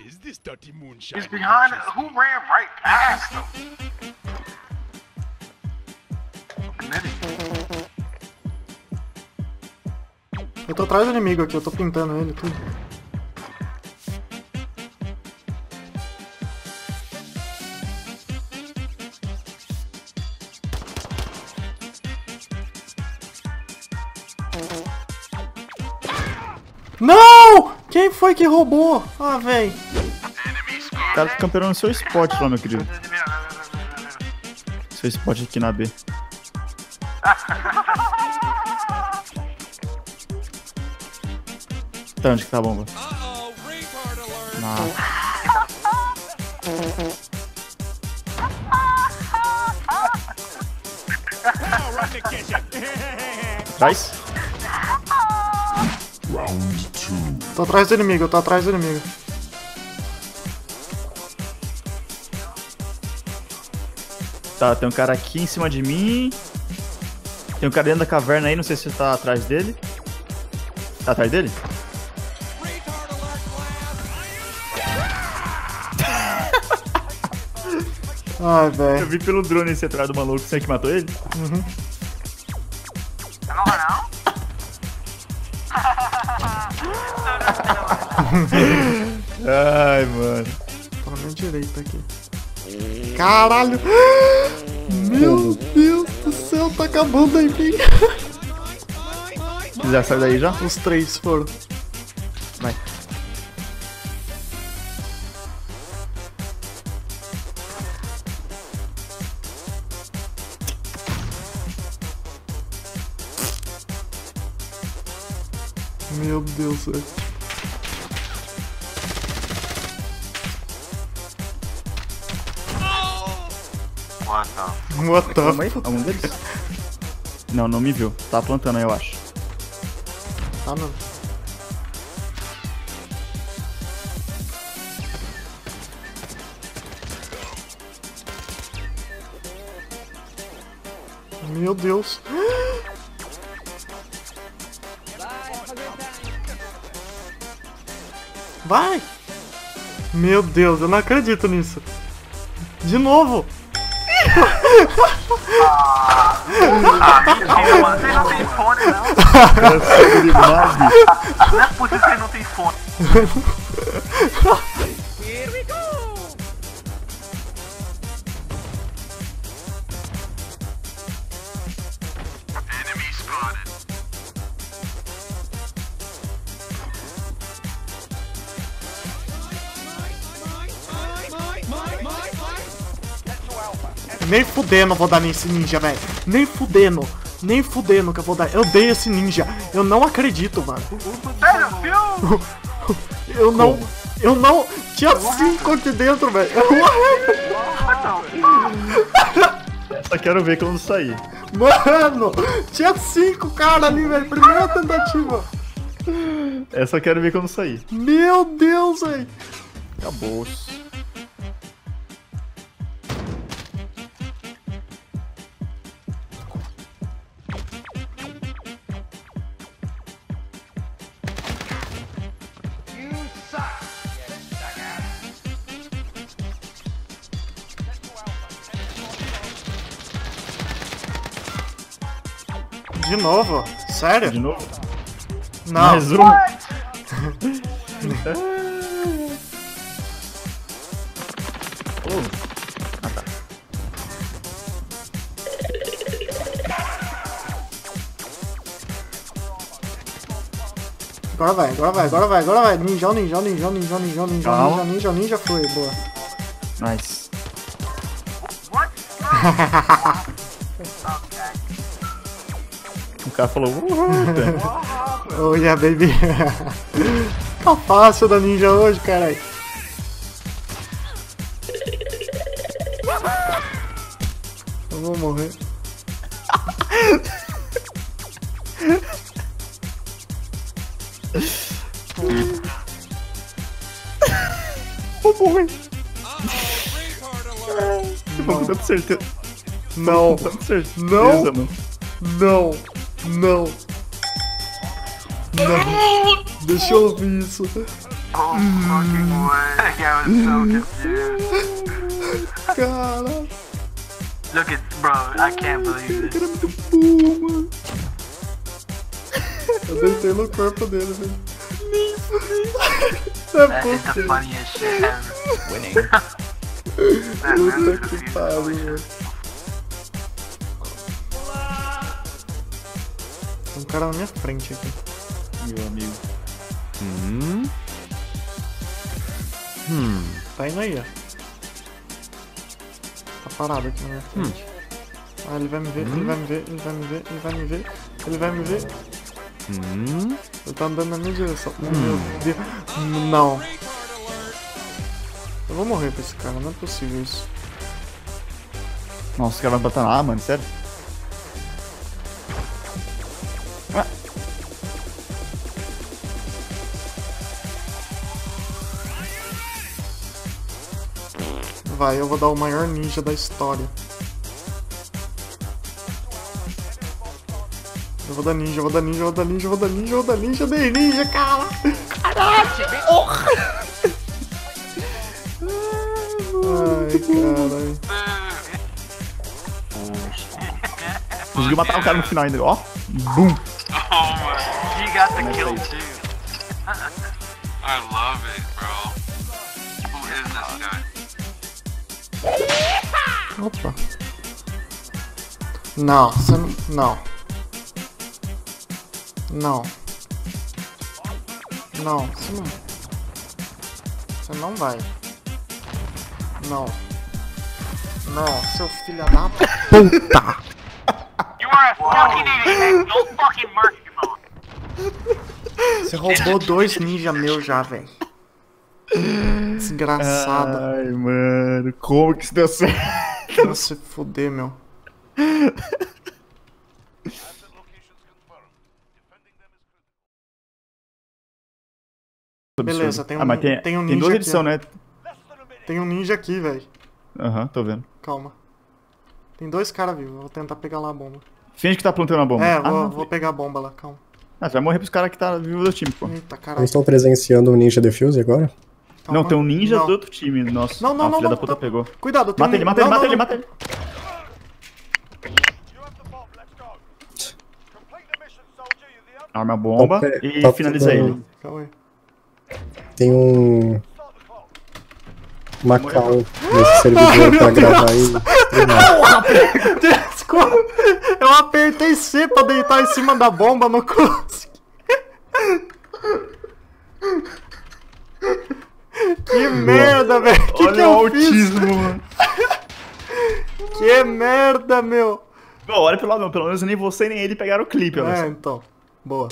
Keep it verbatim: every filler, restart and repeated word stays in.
is this dirty moonshine? He's behind. Who ran right past him? Eu tô atrás do inimigo aqui, eu tô pintando ele tudo. Não! Quem foi que roubou? Ah, véi. O cara tá camperando no seu spot lá, meu querido. Seu spot aqui na B. Tá, onde que tá a bomba? Não. Traz? Tô atrás do inimigo, eu tô atrás do inimigo. Tá, tem um cara aqui em cima de mim. Tem um cara dentro da caverna aí, não sei se você tá atrás dele. Tá atrás dele? Ai, velho. Eu vi pelo drone esse atrás do maluco, você que matou ele? Uhum. Não, não. Ai, mano. Tô na minha direita aqui. Caralho! Meu Deus do céu, tá acabando aí, mim. Já saiu daí já? Os três foram. Vai. Meu Deus, velho. What the? What the Calma aí, fuck? algum deles? Não, não me viu. Tá plantando aí, eu acho. Ah, não. Meu Deus. Vai! Meu Deus, eu não acredito nisso. De novo! Ah, mentira, você não tem fone, não. Não é possível que ele não tem fone. Here we go! Enemy spotted. Nem fudendo eu vou dar nesse ninja, velho. Nem fudendo. Nem fudendo que eu vou dar. Eu dei esse ninja. Eu não acredito, mano. Sério, viu? Eu não. Eu não. Tinha cinco aqui dentro, velho. Só quero ver quando sair. Mano, tinha cinco caras ali, velho. Primeira tentativa. É, só quero ver quando sair. Meu Deus, velho. Acabou. De novo? Sério? De novo? Não. Mais um. Oh. Ah, tá. Agora vai, agora vai, agora vai, agora vai. Ninja, ninja, ninja, ninja, ninja, ninja, Calma. ninja, ninja, ninja, foi, boa. Nice. O cara falou. Uh, Oh yeah, baby. Tá fácil da ninja hoje, caralho. Eu vou morrer. Vou morrer. Vou com certeza. Não, Com certeza, não, mano. não, não, não. Deixa eu ouvir isso. Oh, fucking way. That guy was so confused. Caralho. Look at, bro, I can't believe O cara é this. muito burro, mano. Eu deitei no corpo dele, velho. Nem fudei. É That is the possível. funniest shit ever. Winning. That Puta man que is pariu, confused. velho. Tem um cara na minha frente aqui. Meu amigo. Hum. Hum. Tá indo aí, ó. Tá parado aqui na minha frente. Ah, ele vai me ver, ele vai me ver, ele vai me ver, ele vai me ver, ele vai me ver. Hum. Ele tá andando na minha direção. Meu Deus. Não. Eu vou morrer pra esse cara, não é possível isso. Nossa, os caras vão botar na A, mano, sério? Ah. Vai, eu vou dar o maior ninja da história. Eu vou dar ninja, eu vou dar ninja, eu vou dar ninja, eu vou dar ninja, eu vou dar ninja, eu dei ninja, cara! Caralho! Porra! Ai, caralho. Conseguiu matar o cara no final ainda, ó. Bum! Oh my, he got the kill too. I love it, bro. Who is this guy? Opa. Não, você não... Não. Não. Não, você não... Você não vai. Não. Não, seu filho da puta! You are a fucking idiot. No fucking mercy, mode. Você roubou dois ninja meus já, velho. Desgraçado. Ai, mano, como que isso deu certo? Vai se fuder, meu. Beleza, tem um, ah, mas tem, tem um tem ninja duas aqui. edições, ó. né? Tem um ninja aqui, velho. Aham, uhum, tô vendo. Calma. Tem dois caras vivos, vou tentar pegar lá a bomba. Finge que tá plantando a bomba. É, ah, vou, não, vou pegar a bomba lá, calma. Ah, você vai morrer pros caras que tá vivos do time, pô. Eita, Não caralho. estão presenciando o Ninja Defuse agora? Calma. Não, tem um ninja Não. do outro time, nosso. Não, não, a não, filha não, da puta não. pegou. Cuidado, tem Mata um... ele, mata não, ele, mata não, ele, não. mata ele. Arma a bomba Tá, e tá finaliza tudo- ele. Calma aí. Tem um Macau nesse servidor pra gravar e streamar. Desculpa, eu apertei C pra deitar em cima da bomba, não consegui. Que merda, velho. Que que Olha eu o fiz? autismo, mano. Que merda, meu. Não, olha pelo lado, não. Pelo menos nem você nem ele pegaram o clipe, olha É, só. então. Boa.